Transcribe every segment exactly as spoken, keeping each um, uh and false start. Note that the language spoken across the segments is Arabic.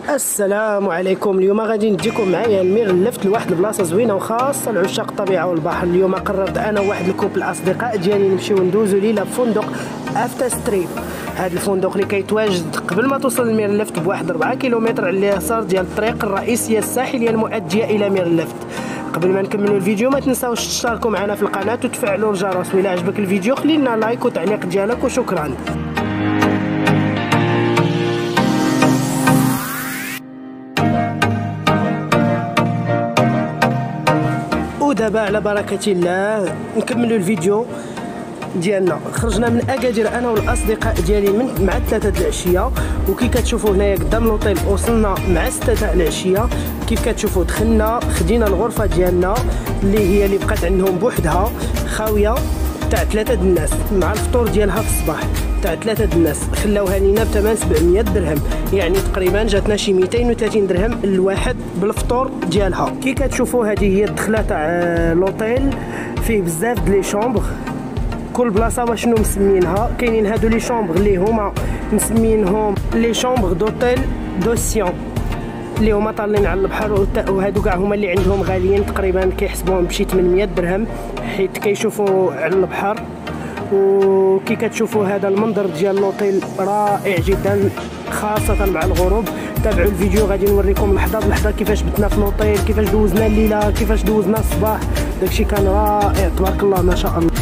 السلام عليكم. اليوم غادي نديكم معايا المير لفت لواحد البلاصه زوينه وخاصه لعشاق الطبيعه والبحر. اليوم قررت انا وواحد الكوب الاصدقاء ديالي نمشيو ندوزو ليله في فندق افتر ستريب. هذا الفندق اللي كيتواجد قبل ما توصل لمير لفت بواحد أربعة كيلومتر على اليسار ديال الطريق الرئيسيه الساحليه المؤديه الى مير لفت. قبل ما نكملوا الفيديو ما تنساوش تشتركوا معنا في القناه وتفعلوا الجرس، وإلا عجبك الفيديو خلي لنا لايك وتعليق ديالك وشكرا. ودابا على بركه الله نكملوا الفيديو ديالنا. خرجنا من اكادير انا والاصدقاء ديالي من مع ثلاثة العشيه، وكي كتشوفوا هنايا قدام لوطيل وصلنا مع ستة العشيه. كيف كتشوفوا دخلنا خدينا الغرفه ديالنا اللي هي اللي بقات عندهم بوحدها خاويه تاع ثلاثه الناس مع الفطور ديالها في الصباح تاع ثلاثه الناس. خلاوها لينا بثمن سبعمية درهم، يعني تقريبا جاتنا شي مئتين وثلاثين درهم الواحد بالفطور ديالها. كي كتشوفوا هذه هي الدخله تاع لوطيل، فيه بزاف د لي شومبر. كل بلاصه واشنو مسمينها. كاينين هادو لي شومبر اللي هما مسمينهم لي شومبر دوتيل دوسيون اللي هما طالين على البحر، وهادو كاع هما اللي عندهم غاليين تقريبا كيحسبوهم بشي ثمانمية درهم حيت كيشوفوا على البحر. وكي كتشوفوا هذا المنظر ديال لوطيل رائع جدا خاصه مع الغروب. تابعوا الفيديو غادي نوريكم لحظه بلحظه كيفاش بتنا في لوطيل، كيفاش دوزنا الليله، كيفاش دوزنا الصباح. داكشي كان رائع تبارك الله ما شاء الله.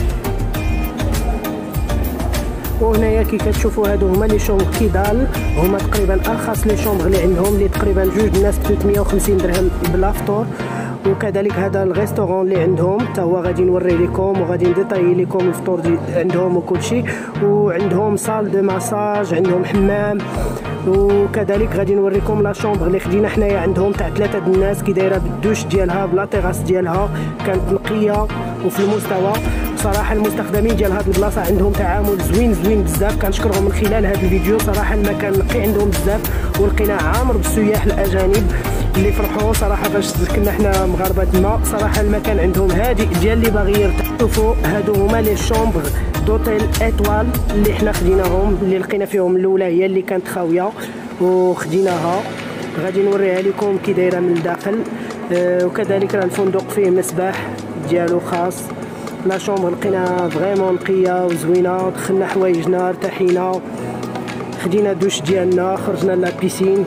وهنايا كي كتشوفوا هادو هما لي شومبر كيدال، هما تقريبا ارخص لي شومبر اللي عندهم، اللي تقريبا جوج الناس ب ثلاثمية وخمسين درهم بلا فطور. وكذلك هذا الريستورون اللي عندهم حتى هو غادي نوري لكم وغادي نديطاي لكم الفطور دي عندهم وكل شيء. وعندهم صال دو مساج، عندهم حمام، وكذلك غادي نوريكم لا شومبر اللي خدينا حنايا عندهم تاع ثلاثه الناس كي دايره بالدوش ديالها بلا تيغاس ديالها، كانت نقيه وفي المستوى. صراحه المستخدمين ديال هذه البلاصه عندهم تعامل زوين زوين بزاف، كنشكرهم من خلال هذا الفيديو. صراحه المكان نقي عندهم بزاف، ولقينا عامر بالسياح الاجانب اللي فرحوا صراحه باش كنا حنا مغاربه تما. صراحه المكان عندهم هادئ ديال اللي باغي يرتاح. شوفوا هادو هما لي شومبر دوتيل اتوال اللي حنا خديناهم، اللي لقينا فيهم الاولى هي اللي كانت خاويه وخديناها. غادي نوريها لكم كي دايره من الداخل. أه وكذلك راه الفندق فيه مسبح ديالو خاص. لا شومبر لقينا فريمون نقيه وزوينه. دخلنا حوايجنا ارتحينا، خدينا دوش ديالنا، خرجنا لا بيسين.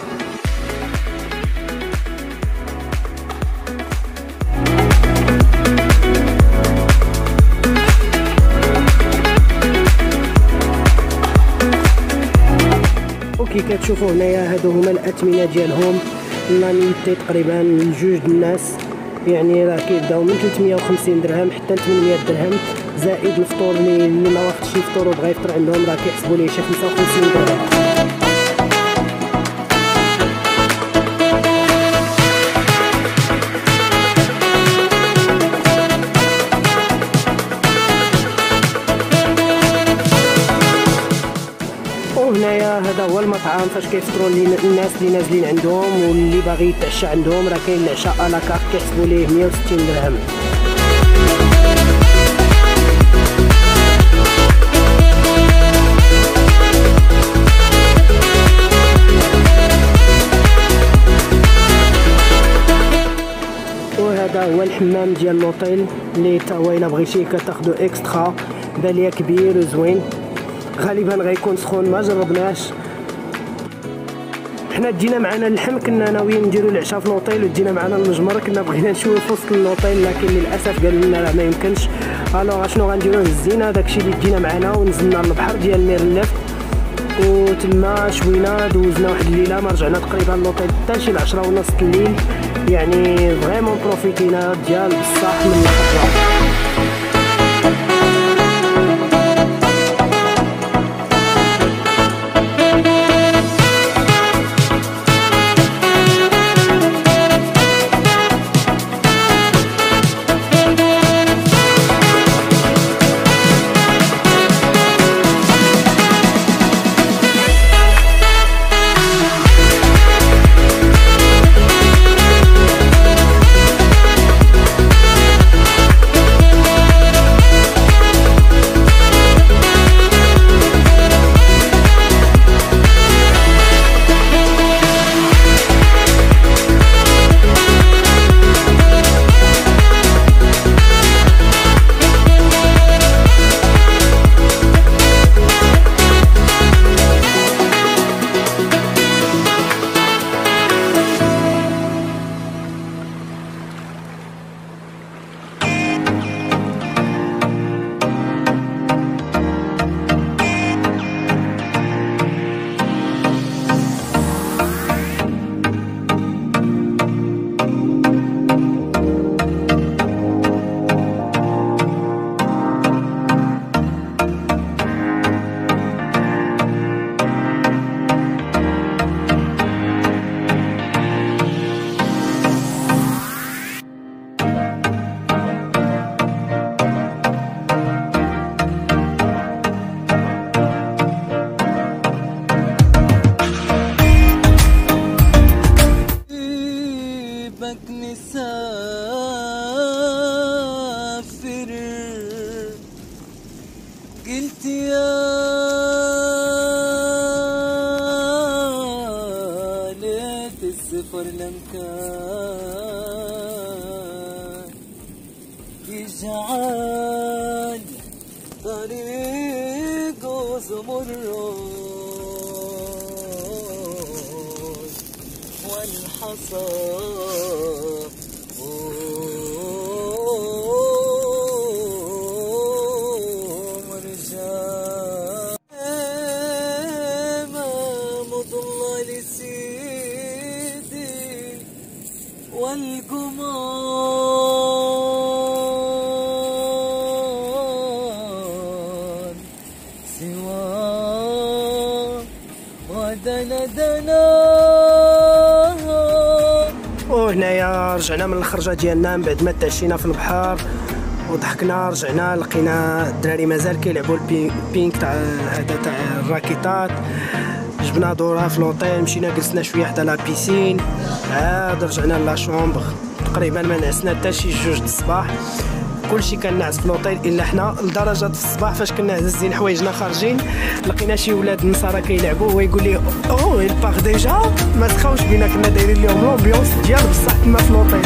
وكي كتشوفوا هنايا هادو هما الاثمنه ديالهم. لانيتي تقريبا لجوج الناس، يعني راه كيبداو من ثلاثمية وخمسين درهم حتى ثمانمية درهم، زائد الفطور اللي اللي ما واخدش يفطر وبغى يفطر عندهم راه كيحسبوا ليه شي خمسة وخمسين درهم. وهنايا هذا هو المطعم فاش كيفطروا الناس اللي نازلين عندهم، واللي باغي يتعشى عندهم راه كاين العشاء الا كارت كيحسبوا ليه مية وستين درهم. وهذا هو الحمام ديال لوطيل اللي تا هو الا بغيتي كتاخذو اكسترا، باليه كبير وزوين. غالبا غيكون سخون ما جربناش. حنا دينا معنا اللحم، كنا ناويين نديرو العشاء في لوطيل، ودينا معنا المجمر، كنا بغينا نشويو في وسط اللوطيل لكن للاسف قالوا لنا راه ما يمكنش. الوغ اشنو غنديرو، هزينا داكشي اللي دينا معنا ونزلنا للبحر ديال مير لفت، وتما شوينا دوزنا واحد الليله. ما رجعنا تقريبا لوطيل حتى شي العشرة ونص الليل، يعني فريمون بروفيتينا ديال بصح من الخضره. معك نسافر، قلت يا ليت السفر لمكان يجعل طريقه زمرد والحصى ورجال امام ضل لسيدي والقمار سوى ودنا دنا. وهنايا رجعنا من الخرجه ديالنا من بعد ما تعشينا في البحر وضحكنا. رجعنا لقينا الدراري مازال كيلعبوا البينك تاع هذا تاع الراكيطات. جبنا دورها في لوطيل، مشينا جلسنا شويه حدا لا بيسين، عاد رجعنا لا شومبر. تقريبا ما نعسنا حتى شي جوج د الصباح. كلشي كان ناعس في لوطيل الا حنا، لدرجه في الصباح فاش كنا هزين حوايجنا خارجين لقينا شي ولاد النصارى كيلعبوا، هو يقول لي او il part déjà. ما سخاوش بينا، كنا دايرين لهم لومبيونس ديال بصح تما في لوطيل.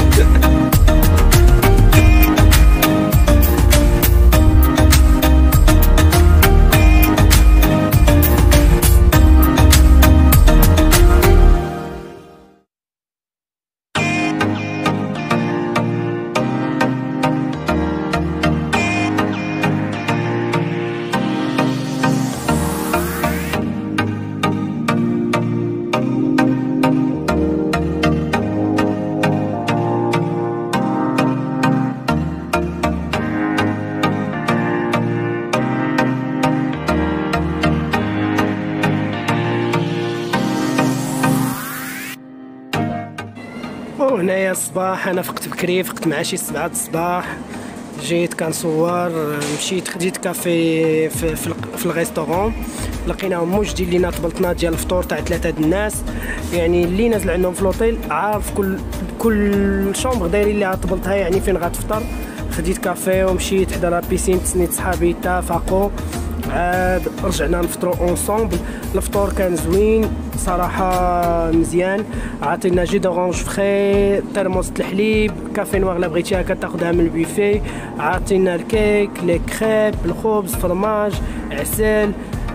وهنايا الصباح انا فقت بكري، فقت مع شي سبعة الصباح. جيت كنصور، مشيت خديت كافي في, في, في الريستورون. لقيناهم موجدين لينا طبلتنا ديال الفطور تاع ثلاثه د الناس، يعني اللي نازل عندهم في لوطيل عارف كل كل شومبر دايرين ليها طبلتها يعني فين غتفطر. خديت كافي ومشيت حدا لا بيسين، تسنيت صحابي اتفقوا، عاد رجعنا نفطروا اونصومبل. الفطور كان زوين صراحه مزيان. عطينا جي دورانج فخي، ترموس الحليب، كافي نوار لا بغيتيها كتاخذها من البوفي. عطينا الكيك، لي كريب، الخبز، فرماج، عسل،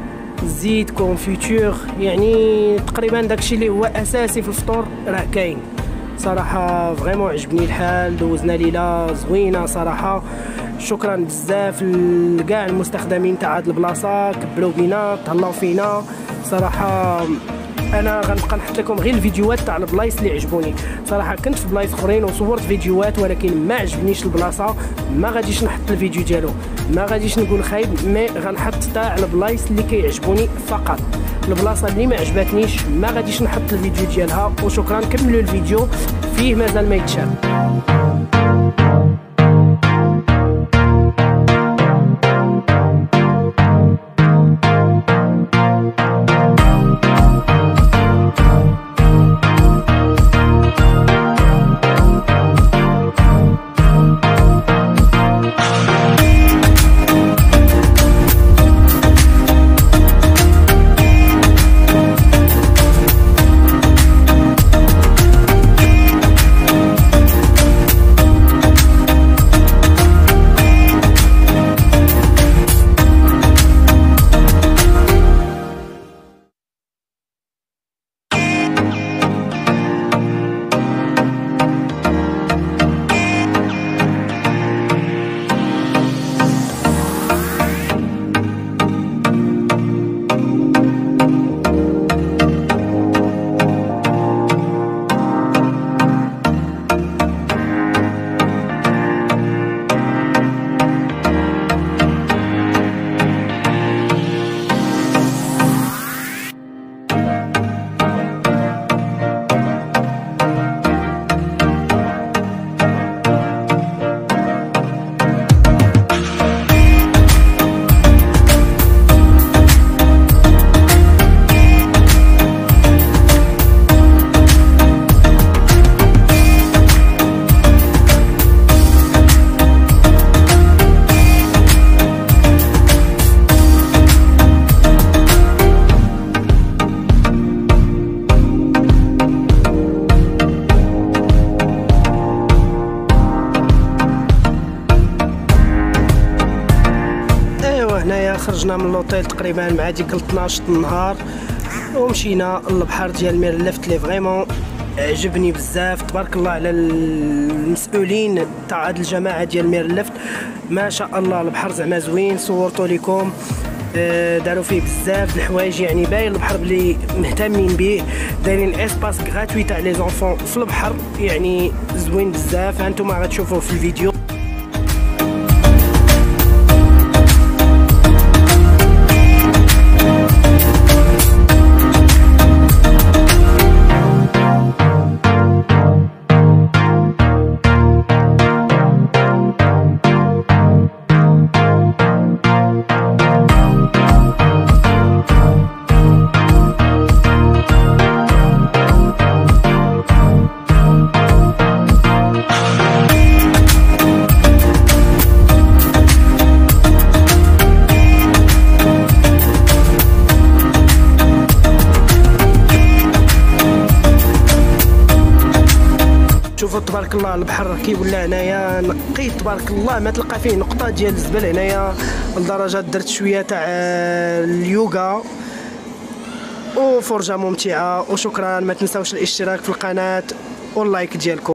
زيت، كونفيتور، يعني تقريبا داكشي اللي هو اساسي في الفطور راه كاين. صراحه فريمون عجبني الحال، دوزنا ليله زوينه صراحه. شكرا بزاف لكاع المستخدمين تاع هاد البلاصه، كبروا بينا، تهلاو فينا صراحه. انا غنبقى نحط لكم غير الفيديوهات تاع البلايص اللي عجبوني صراحه. كنت في بلايص اخرين وصورت فيديوهات ولكن ما عجبنيش البلاصه، ما غاديش نحط الفيديو ديالو، ما غاديش نقول خايب، مي غنحط تاع البلايص اللي كيعجبوني فقط. البلاصه اللي ما عجبتنيش ما غاديش نحط الفيديو ديالها. وشكرا، كملوا الفيديو فيه مازال ما يتشاف. خرجنا من لوطيل تقريبا مع ديك اثناش النهار ومشينا للبحر ديال ميرلفت اللي فريمون عجبني بزاف. تبارك الله على المسؤولين تاع هاد الجماعه ديال ميرلفت، ما شاء الله البحر زعما زوين. صورتو لكم داروا فيه بزاف د الحوايج، يعني باين البحر بلي مهتمين به، دايرين اسباس غراتوي تاع لي زونفون في البحر، يعني زوين بزاف. هانتوما غتشوفوه في الفيديو. شوفوا تبارك الله البحر كي ولا هنايا نقي، تبارك الله ما تلقى فيه نقطه ديال الزبل هنايا، لدرجه درت شويه تاع اليوغا وفرجه ممتعه. وشكرا، ما تنساوش الاشتراك في القناه واللايك ديالكم.